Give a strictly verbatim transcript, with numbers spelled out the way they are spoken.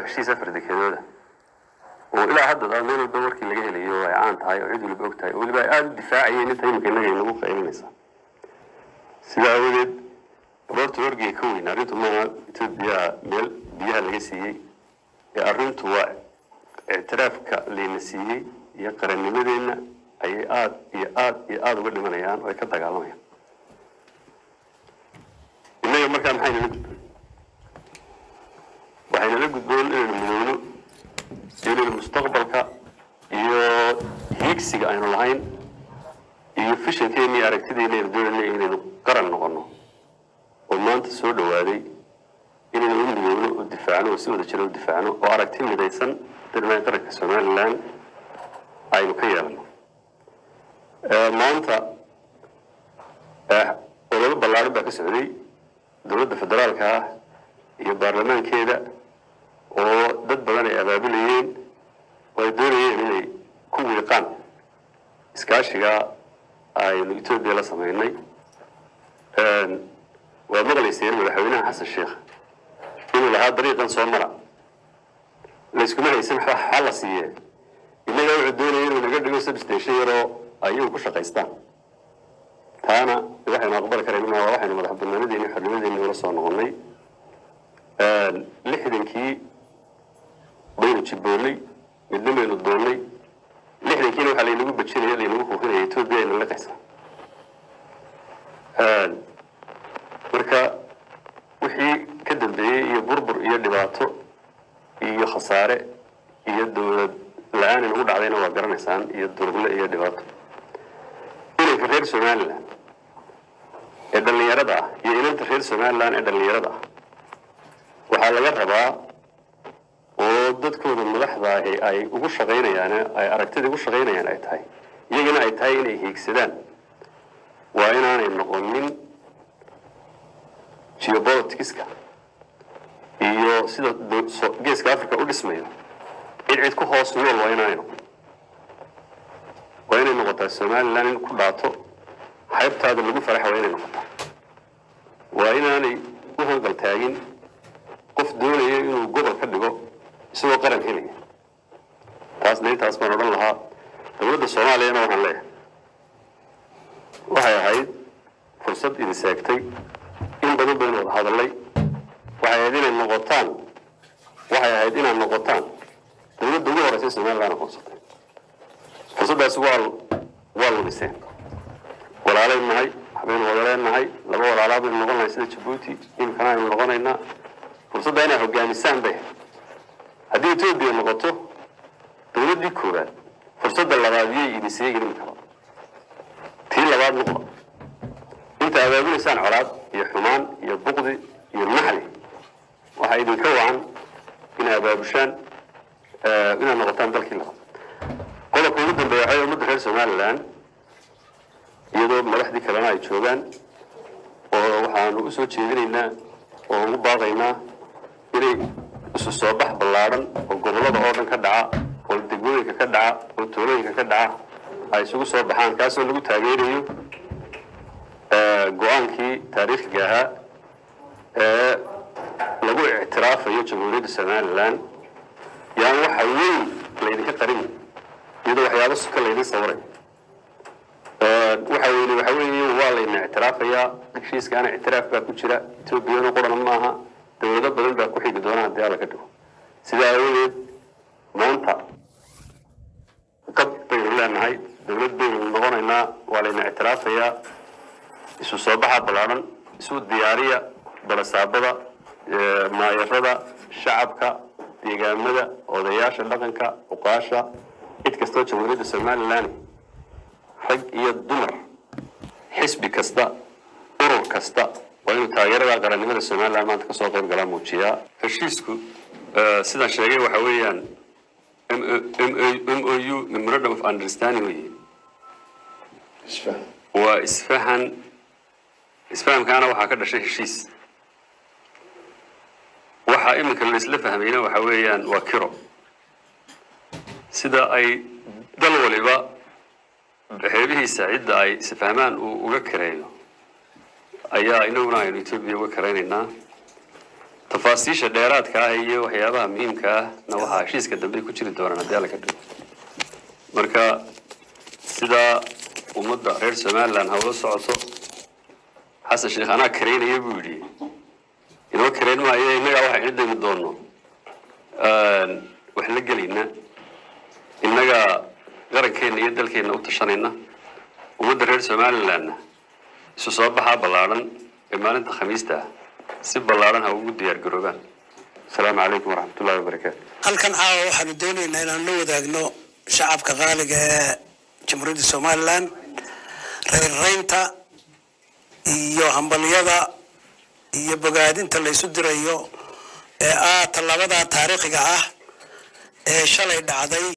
heshiis afar dekedood oo ilaa hadda dad meel walba warkii laga helayo ay caan tahay oo cid walba og tahay oo waliba ay aad u difaacayeen inta imika inaga inagu qaylinaysa sida awgeed roorta wargii ka weyn arrintu maaha Itoobiya meel biyaha laga siiyey ee arrintu waa اعترافك لنسيه يقرن مدينة أي آد يآد يآد وقدر من يان ويكتر قالوا يان. إنه يوم كان حين لقد وحين لقد دول إلى المدينة إلى المستقبل كا يو هيكسي عين العين يفش كيني أركتدي إلى الدول اللي إلى القرن نقرنه وما أنت سود وادي إلى المدينة والدفاعنا وسود الشر والدفاعنا وأركتين لديسن ما ترك سومالان أي مكيرنا ما أنت ولو بالله بك السعودي دولة فدرال كا يبرلمان كذا وضد بلاني أبابليين ويدوريين اللي كل قان إسكاشيا أي نكتب بلا سمعيني ومغلي يصير ولا حسن الشيخ إنه لها طريقة صومرة ليش كمان يسمح حلا سيء إنه يعدون يرون يقدروا يسبس تشيروا أيوه كل شقيستان أنا إذا إحنا أقبل كريمنا وراح إنه مرحبا بنا ندي نحن ندي نورسون نغني لحدن كي بين تشبولي من دم ينضوني لحدن كي نروح على نقول بتشيل يلي نروح وهنا يتوب بين اللي تحصل مركا وحي كدل بيه يبربر يلي بعطو iyo khasaare iyo dawlad la'aan inuu dhacayna waa garanaysaan iyo durgle iyo dhibaato inay reer Soomaaliland ee dhalinyarada iyo inanta reer Soomaaliland ee dhalinyarada waxa laga rabaa oo dadkooda madaxda ah ay ugu shaqeynayaan ay aragtida ugu shaqeynayaan ay tahay iyagana ay tahay inay hiigsadaan waa inaanay noqonin geopoliticska iyo sida geeska Afrika u dhismayo in cid ku hoos nool waa inayno waa inay noqotaa Soomaaliland in ku dhaato xaybtaada lagu faraxo waa inay noqotaa waa inaanay u hangal taagin qof doonaya inuu gobol ka dhigo isagoo qaran helaya taasna intaas baan odhan lahaa dowladda Soomaaliyana waxaan leeyahay waxay ahayd fursad idin seegtay in badan baynu wada hadalay waxay ahayd inay noqotaan waxay ahayd inay noqotaan dowladda ugu horeysa Soomaaliland aqoonsatay fursaddaas waa waa lumiseen walaalay nahay habeen wadaleen nahay laba walaalaad oo noqonay sida Djibouti in kana ay noqonaynaa fursadda inay hoggaamisaan bay haddii Itoobiya noqoto dowladdii koowaad fursadda labaad iyo idin seegin karo tii labaad noqon inta abaabulisaan colaad iyo xumaan iyo buqdi iyo naxli waxay idin ka wacan in abaabushaan in noqotaan dalkii labaad qodobka ugu dambeeya waxay ummadda reer Soomaaliland iyadoo madaxdii kalena ay joogaan oo waxaanu u soo jeedinaynaa oo ugu baaqaynaa inay isu soo bax ballaaran oo gobollada oo dhan ka dhaca oo degmooyinka ka dhaca oo tuulooyinka ka dhaca ay isugu soo baxaan kaasoo lagu taageerayo go'aankii taariikhiga ahaa ee lagu ictiraafayo jamhuuriyadda Soomaaliland yaan waxa weyn laydinka qarin iyadoo waxyaabo suka laydin sawiray waxa weyn waxa weyn waa laydin ictiraafayaa heshiiskaana ictiraaf baa ku jira Itoobiyana qoran maaha dowlado badan baa ku xigi doona haddii la ka dhigo sidaa awgeed maanta qab baynu leenahay dowlad baynu noqonaynaa waa laydin ictiraafayaa isu soo baxa ballaaran isu diyaariya balasaabada maayarada shacabka deegaamada odayaasha dhaqanka uqaasha cid kasta jamhuuriyadda Soomaaliland rag iyo dumar xisbi kasta urur kasta waa inuu taageerada qarannimada Soomaaliland maanta ka soo qayb galaa muujiyaa heshiisku sidaan sheegay waxa weeyaan M O U Memorandum of Understanding weeye waa isfahan isfahamkaana waxaa ka dhashay heshiis waxa iminka la isla fahmayna waxa weeyaan waa kiro sida ay dal waliba xeebihiisa cidda ay isfahmaan uu uga kareeyo ayaa inaguna aynu Itoobiya uga kareynaynaa تفاصيل الدائرات كهي وحيابها مهم كه نوعها شيء كده بيكون شيء دورنا ديالك كده مركا سدا ومدة غير سمال لأن هو الصعصو حسن الشيخ أنا كرين يبودي إنه كرين ما هي إنه واحد عنده من دونه آه وحنا قلينا إنه غير كين يدل كين وتشرينا ومدة غير سمال لأن سصبح بلارن إما أنت خميس ده سب بلارن هوجود ديار جروبان السلام عليكم ورحمة الله وبركاته. هل كان عاو واحد الدولي إن نلو ذاقنو شعب كغالق جمهورية الصوماليلاند reer reynta iyo hambaliyada iyo bogaadinta la isu dirayo ee ah talabada taariikhiga ah ee shalay dhacday